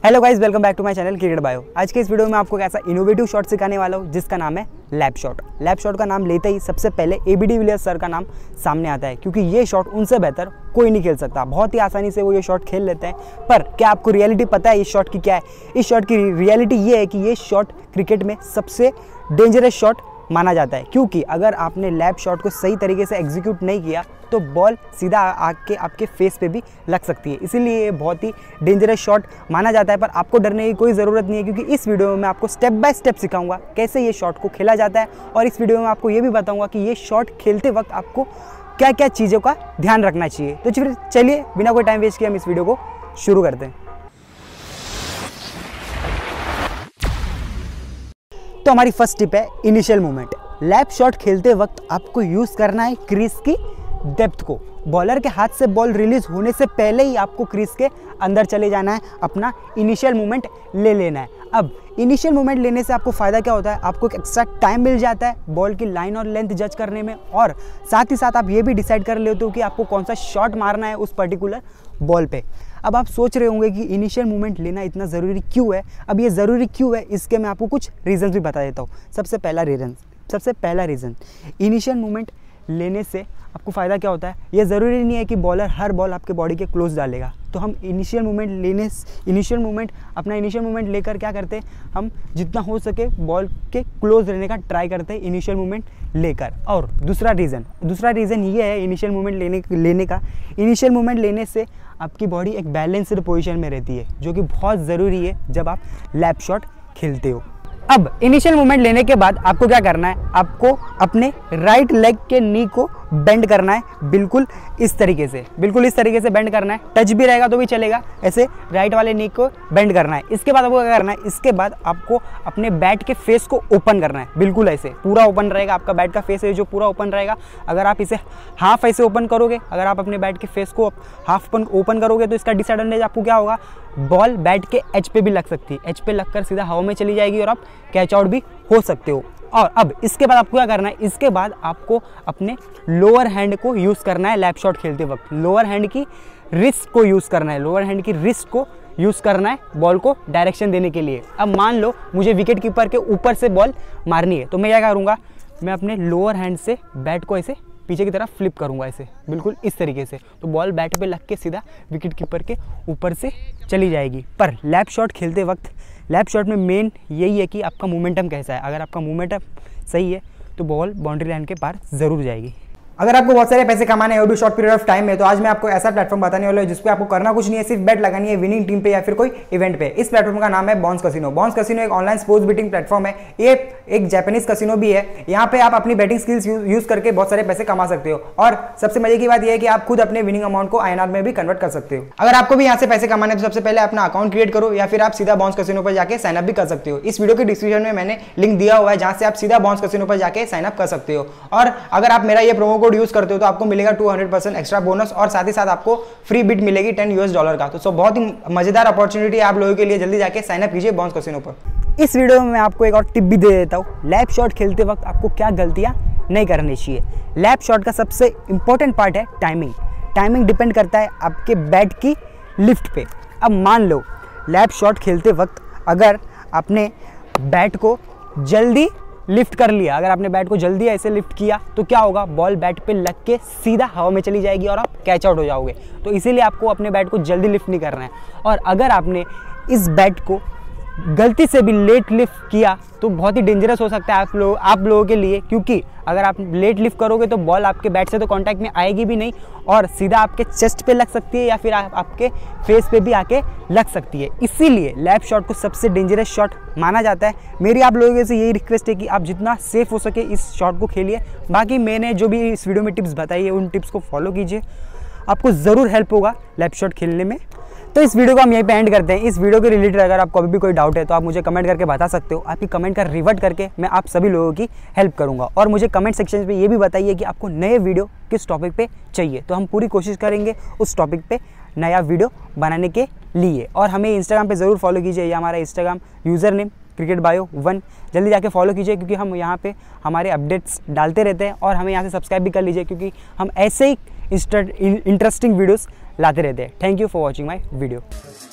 Hello guys, welcome back to my channel cricket bio. आज के इस वीडियो में आपको एक ऐसा इनोवेटिव शॉट सिखाने वाला हूँ जिसका नाम है लैप शॉट। लैप शॉट का नाम लेते ही सबसे पहले AB डिविलियर्स सर का नाम सामने आता है, क्योंकि ये शॉट उनसे बेहतर कोई नहीं खेल सकता। बहुत ही आसानी से वो ये शॉट खेल लेते हैं। पर क्या आपको रियलिटी पता है इस शॉट की क्या है? इस शॉट की रियलिटी ये है कि ये शॉट क्रिकेट में सबसे डेंजरस शॉट माना जाता है, क्योंकि अगर आपने लैप शॉट को सही तरीके से एग्जीक्यूट नहीं किया तो बॉल सीधा आके आपके फेस पे भी लग सकती है। इसीलिए ये बहुत ही डेंजरस शॉट माना जाता है। पर आपको डरने की कोई ज़रूरत नहीं है, क्योंकि इस वीडियो में मैं आपको स्टेप बाय स्टेप सिखाऊंगा कैसे ये शॉट को खेला जाता है। और इस वीडियो में आपको ये भी बताऊंगा कि ये शॉट खेलते वक्त आपको क्या क्या चीज़ों का ध्यान रखना चाहिए। तो फिर चलिए बिना कोई टाइम वेस्ट किए हम इस वीडियो को शुरू करते हैं। तो हमारी फर्स्ट टिप है इनिशियल मूवमेंट। लैप शॉट खेलते वक्त आपको यूज़ करना है क्रीज की डेप्थ को। बॉलर के हाथ से बॉल रिलीज होने से पहले ही आपको क्रीज के अंदर चले जाना है, अपना इनिशियल मूवमेंट ले लेना है। अब इनिशियल मूवमेंट लेने से आपको फ़ायदा क्या होता है? आपको एक एक्स्ट्रा टाइम मिल जाता है बॉल की लाइन और लेंथ जज करने में, और साथ ही साथ आप ये भी डिसाइड कर लेते हो कि आपको कौन सा शॉट मारना है उस पर्टिकुलर बॉल पे। अब आप सोच रहे होंगे कि इनिशियल मूवमेंट लेना इतना ज़रूरी क्यों है? अब ये ज़रूरी क्यों है इसके मैं आपको कुछ रीज़न्स भी बता देता हूँ। सबसे पहला रीज़न, इनिशियल मूवमेंट लेने से आपको फ़ायदा क्या होता है? ये ज़रूरी नहीं है कि बॉलर हर बॉल आपके बॉडी के क्लोज डालेगा। तो हम इनिशियल मूवमेंट लेकर क्या करते हैं, हम जितना हो सके बॉल के क्लोज रहने का ट्राई करते हैं इनिशियल मूवमेंट लेकर। और दूसरा रीज़न ये है इनिशियल मूवमेंट लेने का, इनिशियल मूवमेंट लेने से आपकी बॉडी एक बैलेंस्ड पोजीशन में रहती है, जो कि बहुत ज़रूरी है जब आप लैप शॉट खेलते हो। अब इनिशियल मूवमेंट लेने के बाद आपको क्या करना है? आपको अपने राइट लेग के नी को बेंड करना है, बिल्कुल इस तरीके से बेंड करना है। टच भी रहेगा तो भी चलेगा, ऐसे राइट वाले नी को बेंड करना है। इसके बाद आपको क्या करना है? इसके बाद आपको अपने बैट के फेस को ओपन करना है, बिल्कुल ऐसे पूरा ओपन रहेगा आपका बैट का फेस है जो पूरा ओपन रहेगा। अगर आप इसे हाफ ऐसे ओपन करोगे, अगर आप अपने बैट के फेस को हाफ ओपन करोगे तो इसका डिसएडवांटेज आपको क्या होगा? बॉल बैट के एज पे भी लग सकती है, एज पे लगकर सीधा हवा में चली जाएगी और आप कैच आउट भी हो सकते हो। और अब इसके बाद आपको क्या करना है? इसके बाद आपको अपने लोअर हैंड को यूज़ करना है लैप शॉट खेलते वक्त। लोअर हैंड की रिस्ट को यूज़ करना है बॉल को डायरेक्शन देने के लिए। अब मान लो मुझे विकेट कीपर के ऊपर से बॉल मारनी है, तो मैं क्या करूँगा? मैं अपने लोअर हैंड से बैट को ऐसे पीछे की तरफ फ्लिप करूंगा, ऐसे बिल्कुल इस तरीके से, तो बॉल बैट पे लग के सीधा विकेट कीपर के ऊपर से चली जाएगी। पर लैप शॉट खेलते वक्त लैप शॉट में मेन यही है कि आपका मोमेंटम कैसा है। अगर आपका मोमेंटम सही है तो बॉल बाउंड्री लाइन के पार ज़रूर जाएगी। अगर आपको बहुत सारे पैसे कमाने हैं वो भी शॉर्ट पीरियड ऑफ टाइम में, तो आज मैं आपको ऐसा प्लेटफॉर्म बताने वाला हूं जिसपे आपको करना कुछ नहीं है, सिर्फ बेट लगानी है विनिंग टीम पे या फिर कोई इवेंट पे। इस प्लेटफॉर्म का नाम है बॉन्स कसिनो। बॉन्स कसिनो एक ऑनलाइन स्पोर्ट्स बेटिंग प्लेटफॉर्म है। ये एक जापानीज कसिनो भी है। यहाँ पे आप अपनी बेटिंग स्किल्स यूज करके बहुत सारे पैसे कमा सकते हो, और सबसे मजे की बात यह है कि आप खुद अपने विनिंग अमाउंट को INR में भी कन्वर्ट कर सकते हो। अगर आपको भी यहाँ से पैसे कमाने तो सबसे पहले अपना अकाउंट क्रिएट करो, या फिर आप सीधा बॉन्स कसिनो पर जाकर साइनअप भी कर सकते हो। इस वीडियो के डिस्क्रिप्शन में मैंने लिंक दिया हुआ है जहाँ से आप सीधा बॉन्स कसिनो पर जाकर साइनअप कर सकते हो। और अगर आप मेरा ये प्रोमो कोड यूज करते हो तो आपको मिलेगा 200% एक्स्ट्रा बोनस, और साथ ही साथ आपको फ्री बिट मिलेगी $10 का। तो बहुत ही मजेदार अपॉर्चुनिटी है आप लोगों के लिए। जल्दी जाके साइन अप कीजिए बॉन्स कसिनो पर। इस वीडियो में मैं आपको एक और टिप भी दे देता हूँ। लैप शॉट खेलते वक्त आपको क्या गलतियाँ नहीं करनी चाहिए। लैप शॉट का सबसे इंपॉर्टेंट पार्ट है टाइमिंग डिपेंड करता है आपके बैट की लिफ्ट पे। अब मान लो लैप शॉट खेलते वक्त अगर आपने बैट को जल्दी लिफ्ट कर लिया, अगर आपने बैट को जल्दी ऐसे लिफ्ट किया तो क्या होगा? बॉल बैट पे लग के सीधा हवा में चली जाएगी और आप कैच आउट हो जाओगे। तो इसीलिए आपको अपने बैट को जल्दी लिफ्ट नहीं करना है। और अगर आपने इस बैट को गलती से भी लेट लिफ्ट किया तो बहुत ही डेंजरस हो सकता है आप लोगों के लिए, क्योंकि अगर आप लेट लिफ्ट करोगे तो बॉल आपके बैट से तो कांटेक्ट में आएगी भी नहीं, और सीधा आपके चेस्ट पे लग सकती है या फिर आपके फेस पे भी आके लग सकती है। इसीलिए लैप शॉट को सबसे डेंजरस शॉट माना जाता है। मेरी आप लोगों से यही रिक्वेस्ट है कि आप जितना सेफ हो सके इस शॉट को खेलिए। बाकी मैंने जो भी इस वीडियो में टिप्स बताई है उन टिप्स को फॉलो कीजिए, आपको ज़रूर हेल्प होगा लैप शॉट खेलने में। तो इस वीडियो को हम यहीं पे एंड करते हैं। इस वीडियो के रिलेटेड अगर आपको अभी भी कोई डाउट है तो आप मुझे कमेंट करके बता सकते हो। आपकी कमेंट का रिवर्ट करके मैं आप सभी लोगों की हेल्प करूंगा। और मुझे कमेंट सेक्शन पे ये भी बताइए कि आपको नए वीडियो किस टॉपिक पे चाहिए, तो हम पूरी कोशिश करेंगे उस टॉपिक पे नया वीडियो बनाने के लिए। और हमें इंस्टाग्राम पे ज़रूर फॉलो कीजिए, ये हमारा Instagram user name cricket bio 1। जल्दी जाके फॉलो कीजिए, क्योंकि हम यहाँ पे हमारे अपडेट्स डालते रहते हैं। और हमें यहाँ से सब्सक्राइब भी कर लीजिए, क्योंकि हम ऐसे ही इंटरेस्टिंग वीडियोस लाते रहते हैं। Thank you for watching my video.